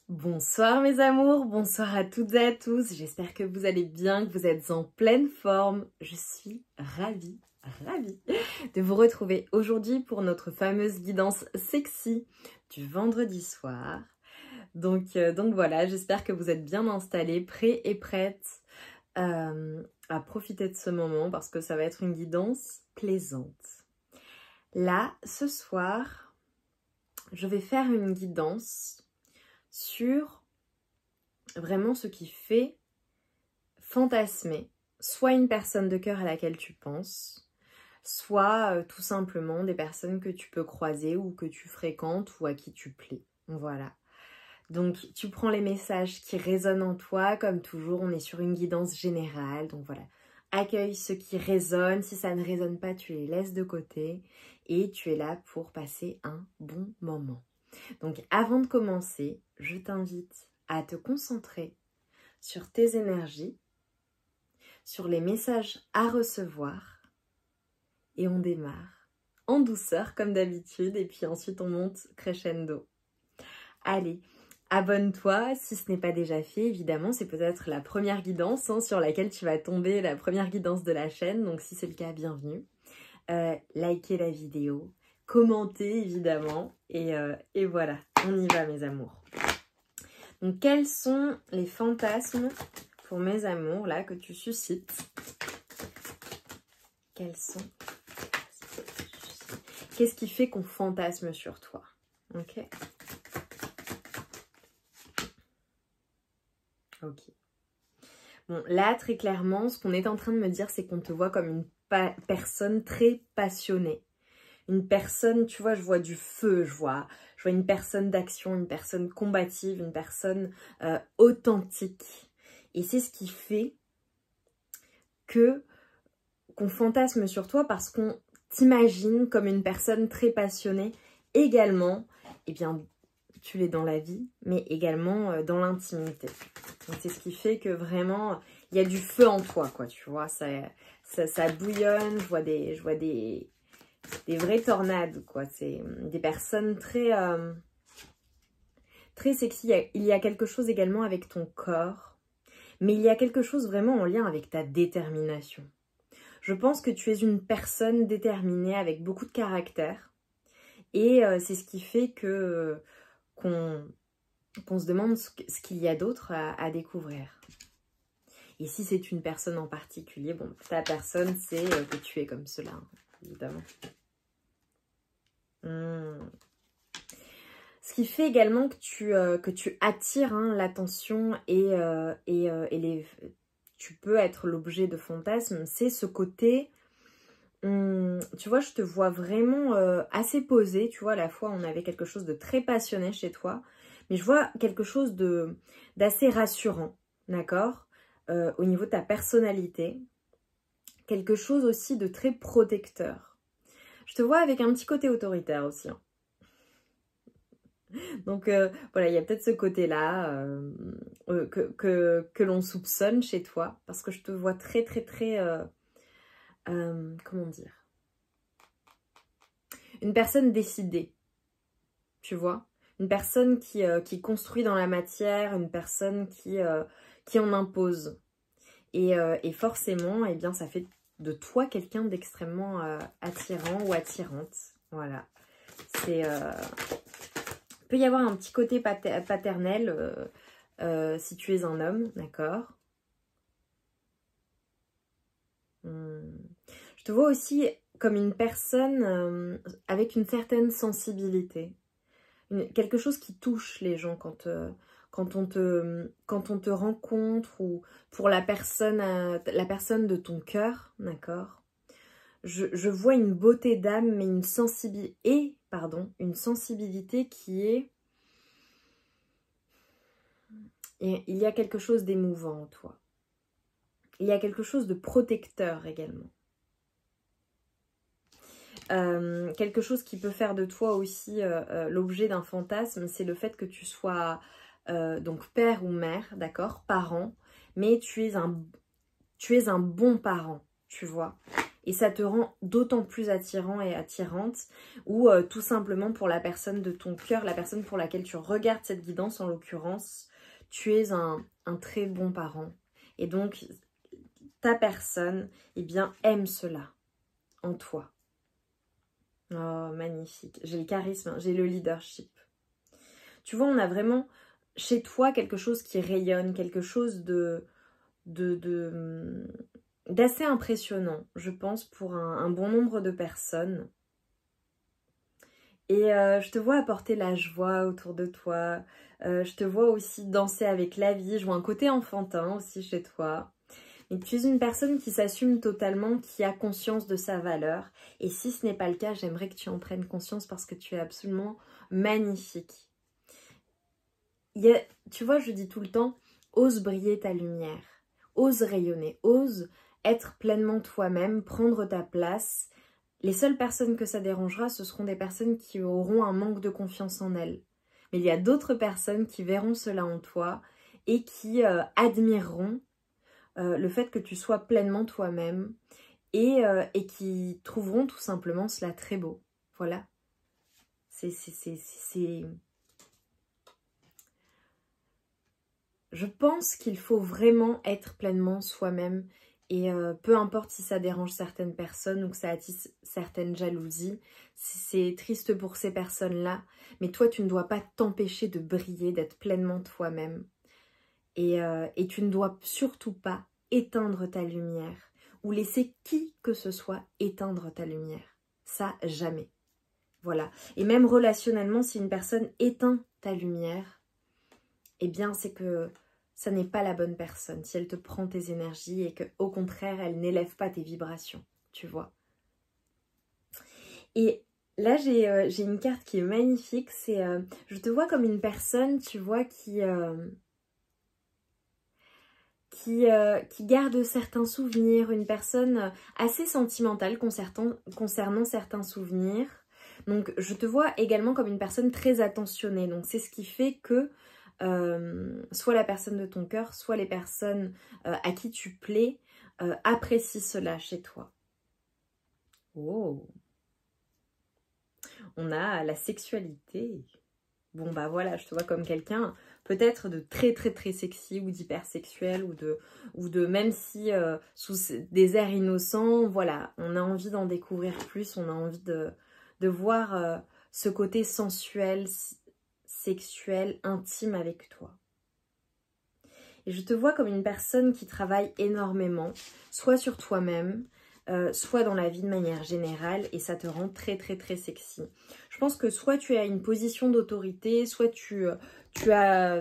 Bonsoir mes amours, bonsoir à toutes et à tous, j'espère que vous allez bien, que vous êtes en pleine forme. Je suis ravie de vous retrouver aujourd'hui pour notre fameuse guidance sexy du vendredi soir. Donc voilà, j'espère que vous êtes bien installés, prêts et prêtes à profiter de ce moment parce que ça va être une guidance plaisante. Là, ce soir, je vais faire une guidance sur vraiment ce qui fait fantasmer soit une personne de cœur à laquelle tu penses, soit tout simplement des personnes que tu peux croiser ou que tu fréquentes ou à qui tu plais. Voilà. Donc tu prends les messages qui résonnent en toi, comme toujours on est sur une guidance générale, donc voilà. Accueille ce qui résonne, si ça ne résonne pas tu les laisses de côté et tu es là pour passer un bon moment. Donc avant de commencer, je t'invite à te concentrer sur tes énergies, sur les messages à recevoir et on démarre en douceur comme d'habitude et puis ensuite on monte crescendo. Allez, abonne-toi si ce n'est pas déjà fait, évidemment c'est peut-être la première guidance sur laquelle tu vas tomber, la première guidance de la chaîne, donc si c'est le cas, bienvenue. Likez la vidéo, commentez évidemment et voilà, on y va mes amours. Donc quels sont les fantasmes pour mes amours là que tu suscites? Quels sont? Qu'est-ce qui fait qu'on fantasme sur toi? Ok. Ok. Bon là très clairement ce qu'on est en train de me dire c'est qu'on te voit comme une personne très passionnée. Une personne, tu vois, je vois du feu, je vois une personne d'action, une personne combative, une personne authentique. Et c'est ce qui fait qu'on fantasme sur toi parce qu'on t'imagine comme une personne très passionnée. Également, eh bien, tu l'es dans la vie, mais également dans l'intimité. Donc c'est ce qui fait que vraiment, il y a du feu en toi, quoi, tu vois, ça bouillonne, je vois des vraies tornades, quoi. C'est des personnes très, très sexy. Il y a quelque chose également avec ton corps, mais il y a quelque chose vraiment en lien avec ta détermination. Je pense que tu es une personne déterminée avec beaucoup de caractère et c'est ce qui fait que qu'on se demande ce qu'il y a d'autre à découvrir. Et si c'est une personne en particulier, bon, ta personne, c'est que tu es comme cela, hein, évidemment. Ce qui fait également que tu attires l'attention et tu peux être l'objet de fantasmes, c'est ce côté, tu vois, je te vois vraiment assez posé, tu vois, à la fois on avait quelque chose de très passionné chez toi, mais je vois quelque chose d'assez rassurant, d'accord, au niveau de ta personnalité, quelque chose aussi de très protecteur. Je te vois avec un petit côté autoritaire aussi, hein. Donc voilà, il y a peut-être ce côté-là que l'on soupçonne chez toi. Parce que je te vois très comment dire? Une personne décidée, tu vois? Une personne qui construit dans la matière, une personne qui en impose. Et forcément, eh bien, ça fait de toi quelqu'un d'extrêmement attirant ou attirante. Voilà. C'est... Il peut y avoir un petit côté paternel si tu es un homme, d'accord. Je te vois aussi comme une personne avec une certaine sensibilité. Quelque chose qui touche les gens quand on te rencontre ou pour la personne de ton cœur, d'accord. Je vois une beauté d'âme, mais une sensibilité qui est... Et il y a quelque chose d'émouvant en toi. Il y a quelque chose de protecteur également. Quelque chose qui peut faire de toi aussi l'objet d'un fantasme, c'est le fait que tu sois donc père ou mère, d'accord, parent, mais tu es un bon parent, tu vois. et ça te rend d'autant plus attirant et attirante, ou tout simplement pour la personne de ton cœur, la personne pour laquelle tu regardes cette guidance en l'occurrence, tu es un très bon parent. Et donc, ta personne, eh bien, aime cela en toi. Oh, magnifique. J'ai le charisme, j'ai le leadership. Tu vois, on a vraiment chez toi quelque chose qui rayonne, quelque chose d'assez impressionnant, je pense, pour un bon nombre de personnes. Et je te vois apporter la joie autour de toi. Je te vois aussi danser avec la vie. Je vois un côté enfantin aussi chez toi. Et tu es une personne qui s'assume totalement, qui a conscience de sa valeur. Et si ce n'est pas le cas, j'aimerais que tu en prennes conscience parce que tu es absolument magnifique. Tu vois, je dis tout le temps, ose briller ta lumière, ose rayonner, ose être pleinement toi-même, prendre ta place. Les seules personnes que ça dérangera, ce seront des personnes qui auront un manque de confiance en elles. Mais il y a d'autres personnes qui verront cela en toi et qui admireront le fait que tu sois pleinement toi-même et qui trouveront tout simplement cela très beau. Voilà. Je pense qu'il faut vraiment être pleinement soi-même et peu importe si ça dérange certaines personnes ou que ça attise certaines jalousies, c'est triste pour ces personnes-là, mais toi tu ne dois pas t'empêcher de briller, d'être pleinement toi-même et tu ne dois surtout pas éteindre ta lumière ou laisser qui que ce soit éteindre ta lumière. Ça, jamais. Voilà. Et même relationnellement, si une personne éteint ta lumière, eh bien, c'est que ça n'est pas la bonne personne. Si elle te prend tes énergies et qu'au contraire, elle n'élève pas tes vibrations, tu vois. Et là, j'ai une carte qui est magnifique. C'est, je te vois comme une personne, tu vois, qui garde certains souvenirs, une personne assez sentimentale concernant certains souvenirs. Donc, je te vois également comme une personne très attentionnée. Donc, c'est ce qui fait que soit la personne de ton cœur, soit les personnes à qui tu plais apprécient cela chez toi. Oh, on a la sexualité. Bon bah voilà, je te vois comme quelqu'un peut-être de très très très sexy ou d'hypersexuel ou de même si sous des airs innocents, voilà, on a envie d'en découvrir plus, on a envie de voir ce côté sensuel, sexuel, intime avec toi. Et je te vois comme une personne qui travaille énormément, soit sur toi-même, soit dans la vie de manière générale, et ça te rend très très très sexy. Je pense que soit tu as une position d'autorité, soit tu as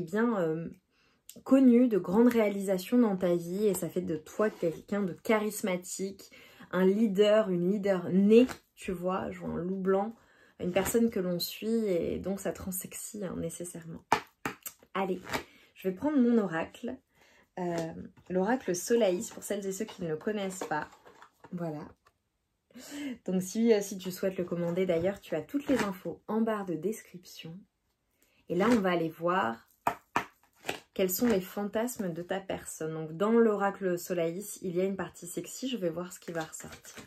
connu de grandes réalisations dans ta vie, et ça fait de toi quelqu'un de charismatique, un leader, une leader née, tu vois, je vois un loup blanc, une personne que l'on suit, et donc ça te rend sexy hein, nécessairement. Allez, je vais prendre mon oracle, l'oracle Solaïs, pour celles et ceux qui ne le connaissent pas. Voilà. Donc si tu souhaites le commander, d'ailleurs, tu as toutes les infos en barre de description. Et là, on va aller voir quels sont les fantasmes de ta personne. Donc dans l'oracle Solaïs, il y a une partie sexy. Je vais voir ce qui va ressortir.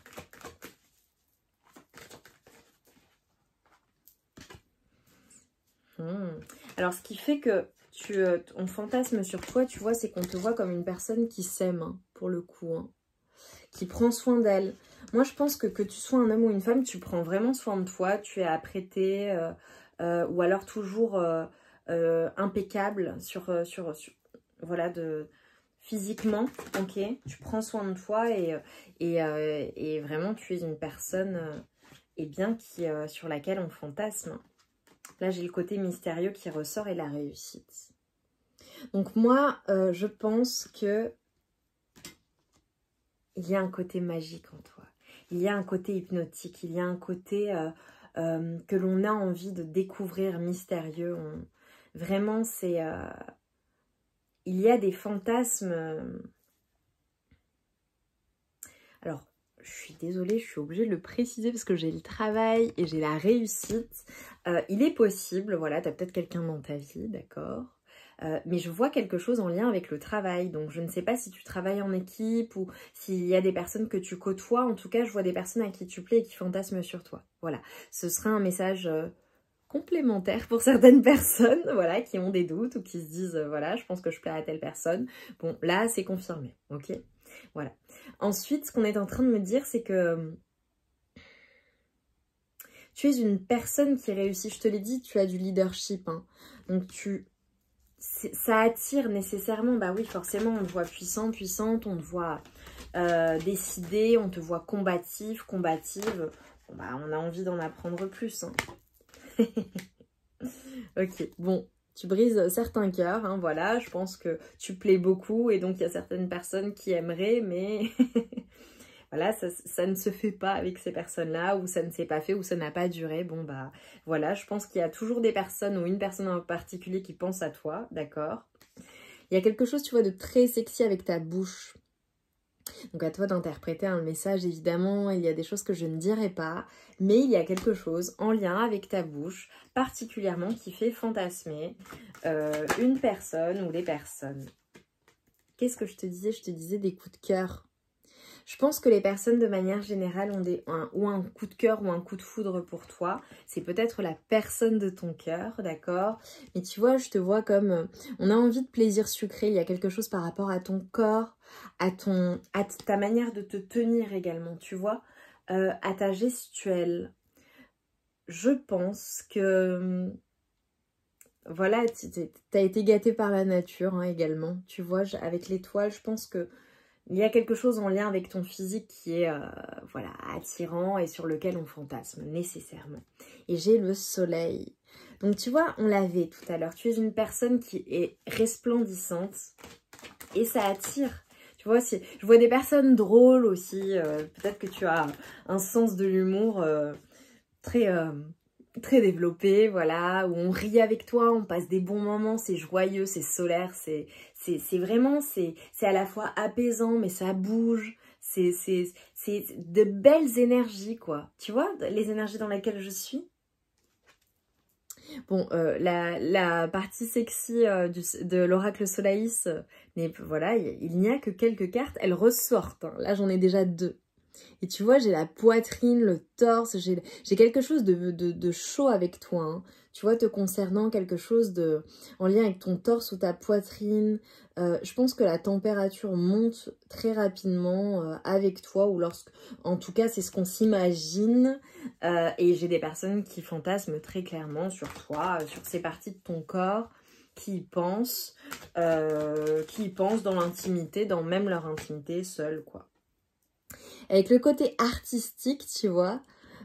Alors, ce qui fait que on fantasme sur toi, tu vois, c'est qu'on te voit comme une personne qui s'aime, hein, pour le coup, hein, qui prend soin d'elle. Moi, je pense que tu sois un homme ou une femme, tu prends vraiment soin de toi, tu es apprêté, ou alors toujours impeccable voilà, physiquement, ok, tu prends soin de toi et vraiment, tu es une personne, sur laquelle on fantasme. Là, j'ai le côté mystérieux qui ressort et la réussite. Donc moi, je pense que il y a un côté magique en toi. Il y a un côté hypnotique. Il y a un côté que l'on a envie de découvrir mystérieux. Vraiment, c'est... il y a des fantasmes... Alors, je suis désolée, je suis obligée de le préciser parce que j'ai le travail et j'ai la réussite. Il est possible, voilà, tu as peut-être quelqu'un dans ta vie, d'accord, Mais je vois quelque chose en lien avec le travail. Donc je ne sais pas si tu travailles en équipe ou s'il y a des personnes que tu côtoies. En tout cas, je vois des personnes à qui tu plais et qui fantasment sur toi. Voilà, ce sera un message complémentaire pour certaines personnes, voilà, qui ont des doutes ou qui se disent, voilà, je pense que je plais à telle personne. Bon, là, c'est confirmé, ok? Voilà. Ensuite, ce qu'on est en train de me dire, c'est que tu es une personne qui réussit. Je te l'ai dit, tu as du leadership, hein. Donc, ça attire nécessairement. Bah oui, forcément, on te voit puissant, puissante, on te voit décidée, on te voit combatif, combative. Bon, bah, on a envie d'en apprendre plus, hein. Ok, bon, tu brises certains cœurs, hein, voilà, je pense que tu plais beaucoup et donc il y a certaines personnes qui aimeraient, mais voilà, ça ne se fait pas avec ces personnes-là, ou ça ne s'est pas fait, ou ça n'a pas duré. Bon, bah voilà, je pense qu'il y a toujours des personnes, ou une personne en particulier qui pense à toi, d'accord? Il y a quelque chose, tu vois, de très sexy avec ta bouche. Donc à toi d'interpréter un message, évidemment, il y a des choses que je ne dirai pas, mais il y a quelque chose en lien avec ta bouche, particulièrement qui fait fantasmer une personne ou des personnes. Qu'est-ce que je te disais? Je te disais des coups de cœur. Je pense que les personnes de manière générale ont ou un coup de cœur ou un coup de foudre pour toi. C'est peut-être la personne de ton cœur, d'accord? Mais tu vois, je te vois comme... on a envie de plaisir sucré. Il y a quelque chose par rapport à ton corps, à ta manière de te tenir également, tu vois, à ta gestuelle. Je pense que... voilà, tu as été gâté par la nature, hein, également. Tu vois, avec l'étoile, je pense que il y a quelque chose en lien avec ton physique qui est voilà, attirant et sur lequel on fantasme nécessairement. Et j'ai le soleil. Donc tu vois, on l'avait tout à l'heure. Tu es une personne qui est resplendissante et ça attire. Tu vois, je vois des personnes drôles aussi. Peut-être que tu as un sens de l'humour très... très développé, voilà, où on rit avec toi, on passe des bons moments, c'est joyeux, c'est solaire, c'est vraiment, c'est à la fois apaisant, mais ça bouge, c'est de belles énergies, quoi. Tu vois, les énergies dans lesquelles je suis. Bon, la partie sexy de l'oracle Solaïs, mais voilà, il n'y a que quelques cartes, elles ressortent, hein. Là, j'en ai déjà 2. Et tu vois, j'ai la poitrine, le torse, j'ai quelque chose de chaud avec toi, hein. Tu vois, te concernant, quelque chose en lien avec ton torse ou ta poitrine. Je pense que la température monte très rapidement avec toi, ou en tout cas, c'est ce qu'on s'imagine. Et j'ai des personnes qui fantasment très clairement sur toi, sur ces parties de ton corps, qui y pensent dans l'intimité, dans même leur intimité seule, quoi. Avec le côté artistique, tu vois,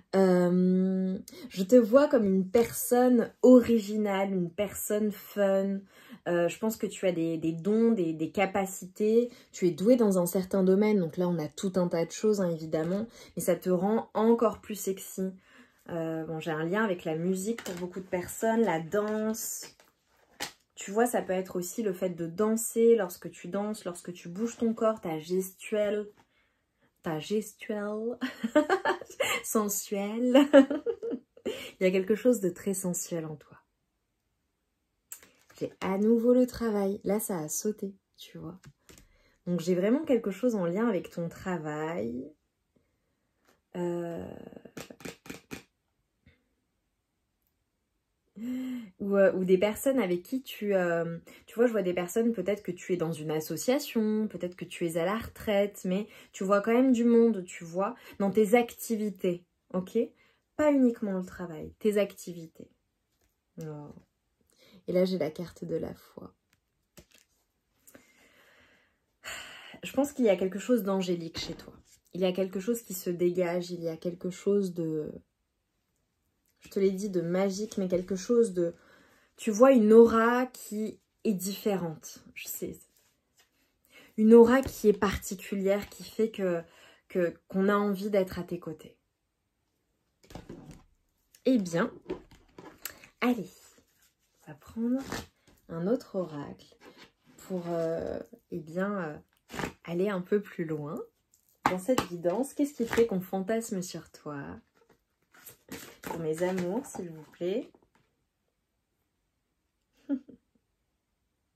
je te vois comme une personne originale, une personne fun. Je pense que tu as des dons, des capacités. Tu es doué dans un certain domaine. Donc là, on a tout un tas de choses, hein, évidemment. Mais ça te rend encore plus sexy. Bon, j'ai un lien avec la musique pour beaucoup de personnes, la danse. Tu vois, ça peut être aussi le fait de danser, lorsque tu danses, lorsque tu bouges ton corps, ta gestuelle, sensuelle. Il y a quelque chose de très sensuel en toi. J'ai à nouveau le travail. Là, ça a sauté, tu vois. Donc, j'ai vraiment quelque chose en lien avec ton travail. Ou des personnes avec qui tu vois, je vois des personnes, peut-être que tu es dans une association, peut-être que tu es à la retraite, mais tu vois quand même du monde, tu vois, dans tes activités, ok? Pas uniquement le travail, tes activités. Oh. Et là, j'ai la carte de la foi. Je pense qu'il y a quelque chose d'angélique chez toi. Il y a quelque chose qui se dégage, il y a quelque chose de... Je te l'ai dit, de magique, mais quelque chose de... Tu vois une aura qui est différente. Je sais. Une aura qui est particulière, qui fait qu'on a envie d'être à tes côtés. Eh bien, allez, on va prendre un autre oracle pour aller un peu plus loin dans cette guidance. Qu'est-ce qui fait qu'on fantasme sur toi? Pour mes amours, s'il vous plaît.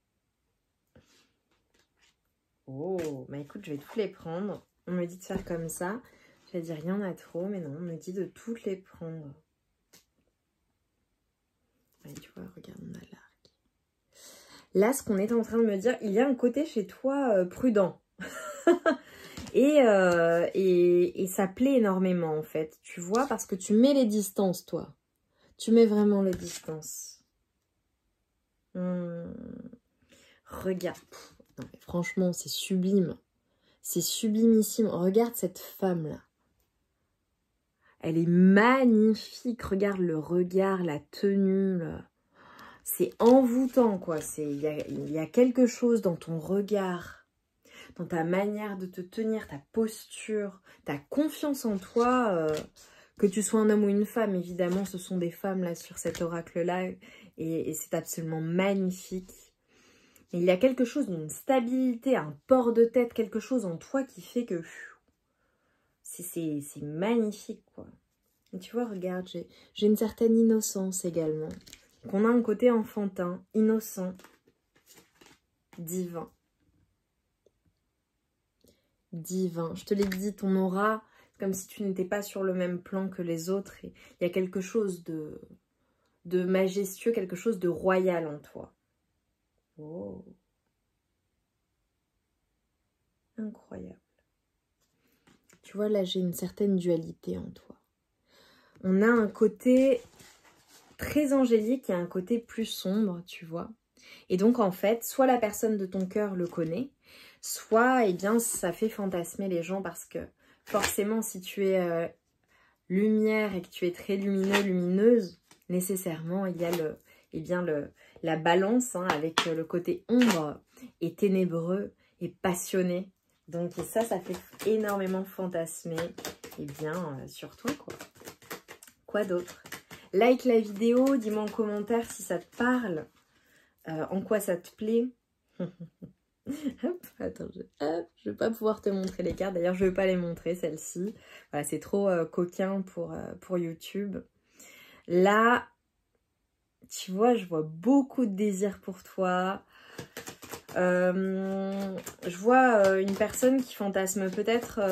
Oh, bah écoute, je vais toutes les prendre. On me dit de faire comme ça. J'allais dire, il y en a trop, mais non, on me dit de toutes les prendre. Ouais, tu vois, regarde, on a l'arc. Là, ce qu'on est en train de me dire, il y a un côté chez toi prudent. et ça plaît énormément, en fait. Tu vois, parce que tu mets les distances, toi. Tu mets vraiment les distances. Regarde. Non, mais franchement, c'est sublime. C'est sublimissime. Regarde cette femme-là. Elle est magnifique. Regarde le regard, la tenue. C'est envoûtant, quoi. Il y a quelque chose dans ton regard, dans ta manière de te tenir, ta posture, ta confiance en toi. Que tu sois un homme ou une femme, évidemment, ce sont des femmes là sur cet oracle-là. Et c'est absolument magnifique. Et il y a quelque chose d'une stabilité, un port de tête, quelque chose en toi qui fait que c'est magnifique, quoi. Et tu vois, regarde, j'ai une certaine innocence également. Qu'on a un côté enfantin, innocent, divin. Divin. Je te l'ai dit, ton aura, c'est comme si tu n'étais pas sur le même plan que les autres. Et il y a quelque chose de majestueux, quelque chose de royal en toi. Oh. Incroyable. Tu vois, là, j'ai une certaine dualité en toi. On a un côté très angélique et un côté plus sombre, tu vois. Et donc, en fait, soit la personne de ton cœur le connaît, soit, eh bien, ça fait fantasmer les gens parce que forcément, si tu es lumière et que tu es très lumineux, lumineuse, nécessairement, il y a la balance hein, avec le côté ombre et ténébreux et passionné. Donc ça fait énormément fantasmer eh bien, sur toi, quoi. Quoi d'autre? Like la vidéo, dis-moi en commentaire si ça te parle, en quoi ça te plaît. Hop, attends, je vais pas pouvoir te montrer les cartes. D'ailleurs, je vais pas les montrer, celles-ci. Voilà, c'est trop coquin pour YouTube. Là, tu vois, je vois beaucoup de désir pour toi. Je vois une personne qui fantasme peut-être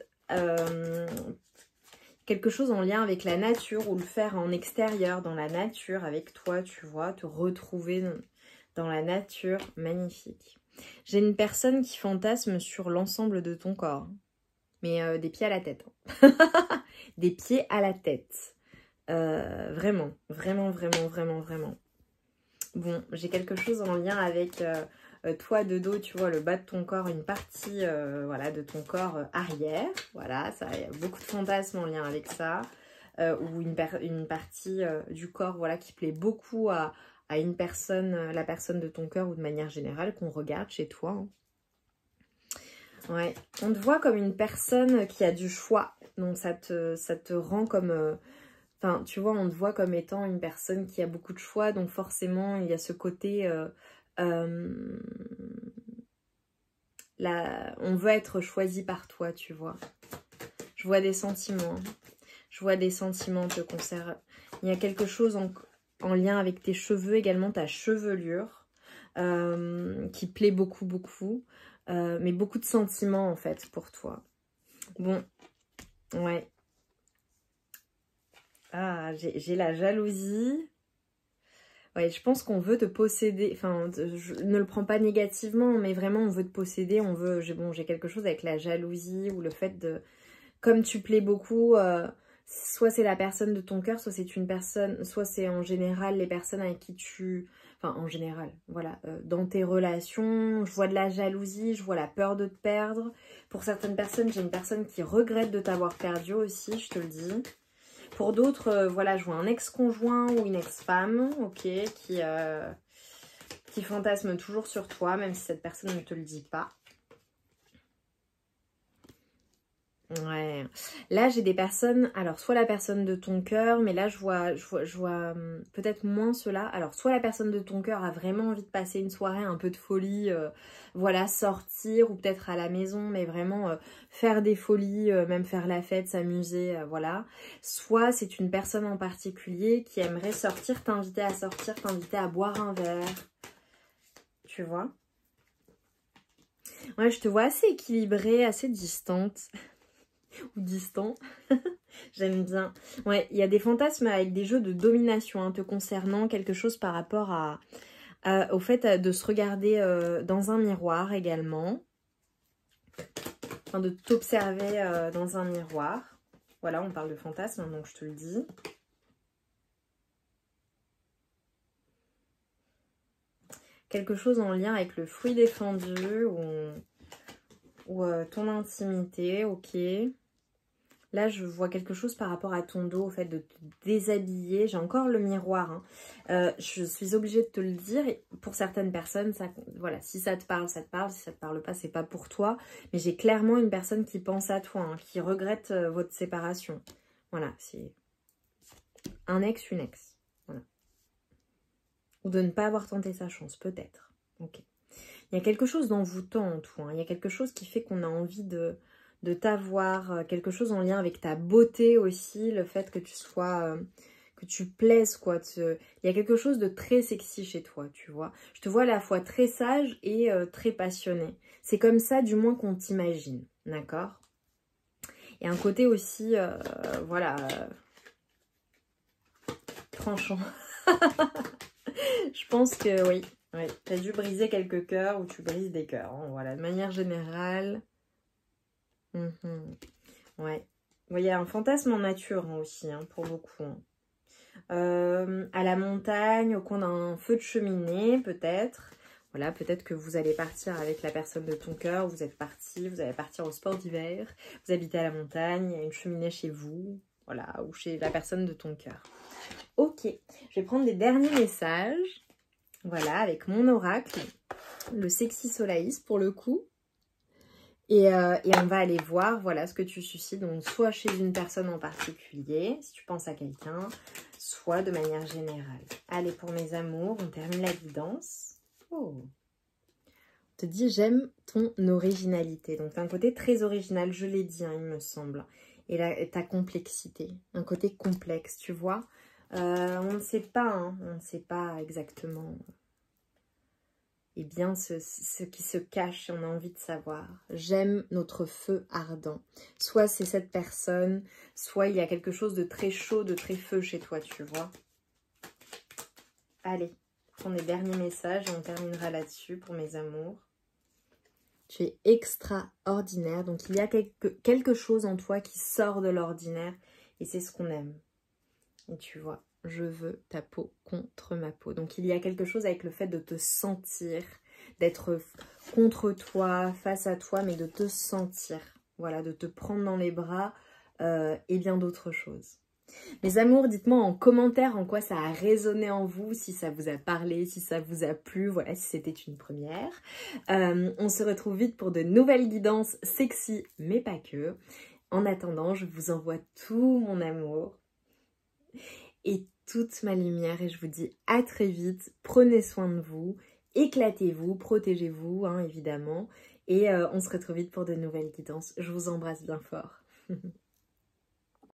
quelque chose en lien avec la nature ou le faire en extérieur, dans la nature, avec toi, tu vois, te retrouver dans la nature. Magnifique. J'ai une personne qui fantasme sur l'ensemble de ton corps, mais des pieds à la tête. Des pieds à la tête. Vraiment, vraiment, vraiment, vraiment, vraiment. Bon, j'ai quelque chose en lien avec toi de dos, tu vois, le bas de ton corps, une partie voilà, de ton corps arrière. Voilà, ça, il y a beaucoup de fantasmes en lien avec ça. Ou une partie du corps voilà, qui plaît beaucoup à une personne, la personne de ton cœur ou de manière générale qu'on regarde chez toi. Hein. Ouais, on te voit comme une personne qui a du choix. Donc ça te rend comme... Enfin, tu vois, on te voit comme étant une personne qui a beaucoup de choix, donc forcément, il y a ce côté... on veut être choisi par toi, tu vois. Je vois des sentiments. Je vois des sentiments te concernant. Il y a quelque chose en lien avec tes cheveux, également ta chevelure, qui plaît beaucoup, beaucoup. Mais beaucoup de sentiments, en fait, pour toi. Bon, ouais. Ah, j'ai la jalousie. Ouais, je pense qu'on veut te posséder. Enfin, je ne le prends pas négativement, mais vraiment, on veut te posséder. On veut. J'ai quelque chose avec la jalousie ou le fait de. Comme tu plais beaucoup, soit c'est la personne de ton cœur, soit c'est une personne, soit c'est en général les personnes avec qui tu. Enfin, en général, voilà. Dans tes relations, je vois de la jalousie, je vois la peur de te perdre. Pour certaines personnes, j'ai une personne qui regrette de t'avoir perdu aussi, je te le dis. Pour d'autres, voilà, je vois un ex-conjoint ou une ex-femme, ok, qui fantasme toujours sur toi, même si cette personne ne te le dit pas. Ouais. Là, j'ai des personnes, alors soit la personne de ton cœur, mais là, je vois peut-être moins cela. Alors, soit la personne de ton cœur a vraiment envie de passer une soirée, un peu de folie, voilà, sortir ou peut-être à la maison, mais vraiment faire des folies, même faire la fête, s'amuser, voilà. Soit c'est une personne en particulier qui aimerait sortir, t'inviter à sortir, t'inviter à boire un verre, tu vois. Ouais, je te vois assez équilibrée, assez distante. Ou distant. J'aime bien. Ouais, il y a des fantasmes avec des jeux de domination hein, te concernant, quelque chose par rapport au fait de se regarder dans un miroir également. Enfin, de t'observer dans un miroir. Voilà, on parle de fantasme, donc je te le dis. Quelque chose en lien avec le fruit défendu ou ton intimité, ok. Là, je vois quelque chose par rapport à ton dos, au fait de te déshabiller. J'ai encore le miroir. Hein. Je suis obligée de te le dire. Et pour certaines personnes, ça, voilà, si ça te parle, ça te parle. Si ça te parle pas, c'est pas pour toi. Mais j'ai clairement une personne qui pense à toi, hein, qui regrette votre séparation. Voilà, c'est un ex, une ex. Voilà. Ou de ne pas avoir tenté sa chance, peut-être. Ok. Il y a quelque chose d'envoûtant en toi. Hein. Il y a quelque chose qui fait qu'on a envie de t'avoir, quelque chose en lien avec ta beauté aussi, le fait que tu sois, que tu plaises quoi. Il y a quelque chose de très sexy chez toi, tu vois. Je te vois à la fois très sage et très passionné. C'est comme ça du moins qu'on t'imagine, d'accord? Et un côté aussi, voilà, tranchant. Je pense que oui, tu as dû briser quelques cœurs ou tu brises des cœurs. Hein, voilà, de manière générale. Ouais. Il y a un fantasme en nature hein, aussi, hein, pour beaucoup. Hein. À la montagne, au coin d'un feu de cheminée, peut-être. Voilà, peut-être que vous allez partir avec la personne de ton cœur, vous êtes parti, vous allez partir au sport d'hiver, vous habitez à la montagne, il y a une cheminée chez vous, voilà, ou chez la personne de ton cœur. Ok, je vais prendre les derniers messages, voilà, avec mon oracle, le Sexy Solaïs pour le coup. Et on va aller voir, voilà, ce que tu suscites, donc soit chez une personne en particulier, si tu penses à quelqu'un, soit de manière générale. Allez, pour mes amours, on termine la guidance. Oh. On te dit, j'aime ton originalité. Donc, tu as un côté très original, je l'ai dit, hein, il me semble. Et là, ta complexité, un côté complexe, tu vois. On ne sait pas, hein, on ne sait pas exactement... Eh bien, ce qui se cache, on a envie de savoir. J'aime notre feu ardent. Soit c'est cette personne, soit il y a quelque chose de très chaud, de très feu chez toi, tu vois. Allez, prends les derniers messages et on terminera là-dessus pour mes amours. Tu es extraordinaire, donc il y a quelque chose en toi qui sort de l'ordinaire et c'est ce qu'on aime. Et tu vois, je veux ta peau contre ma peau. Donc il y a quelque chose avec le fait de te sentir, d'être contre toi, face à toi, mais de te sentir. Voilà, de te prendre dans les bras et bien d'autres choses. Mes amours, dites-moi en commentaire en quoi ça a résonné en vous, si ça vous a parlé, si ça vous a plu, voilà, si c'était une première. On se retrouve vite pour de nouvelles guidances sexy, mais pas que. En attendant, je vous envoie tout mon amour et toute ma lumière et je vous dis à très vite. Prenez soin de vous, éclatez-vous, protégez-vous, hein, évidemment. Et on se retrouve vite pour de nouvelles guidances. Je vous embrasse bien fort.